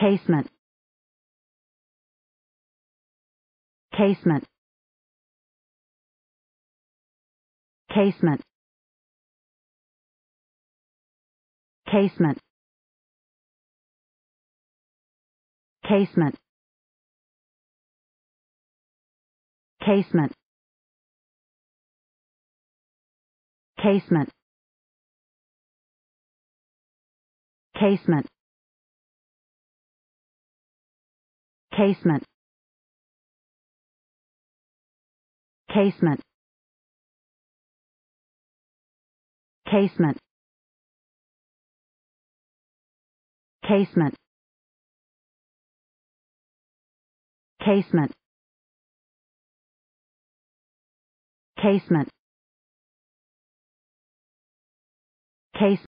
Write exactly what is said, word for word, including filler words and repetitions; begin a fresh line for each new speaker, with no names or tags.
Casement. Casement. Casement. Casement. Casement. Casement. Casement. Casement. Casement. Casement. Casement. Casement. Casement. Casement. Casement.